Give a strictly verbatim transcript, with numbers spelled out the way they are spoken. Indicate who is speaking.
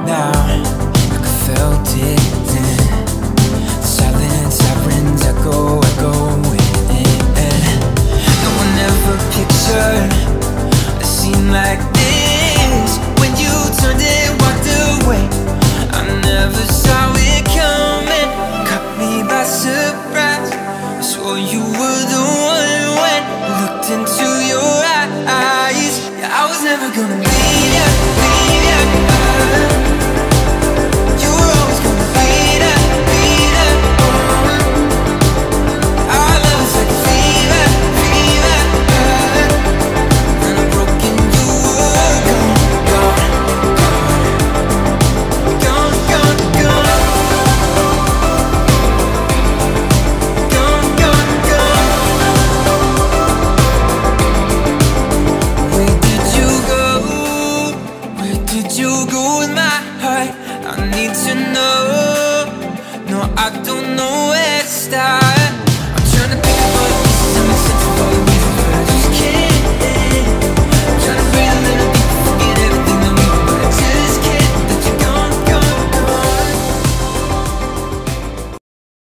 Speaker 1: now, like I felt it then. The silent sirens echo, echoing. No one ever pictured a scene like this. When you turned and walked away, I never saw it coming. Caught me by surprise. I swore you were the one when I looked into your eyes. Yeah, I was never gonna leave ya, leave ya. You were always gonna be there, be there. Our love is like a fever, fever. And I'm broken, you were gone, gone, gone, gone, gone, gone, gone, gone. Where did you go? Where did you go with my heart? I need to know. No, I don't know where to start.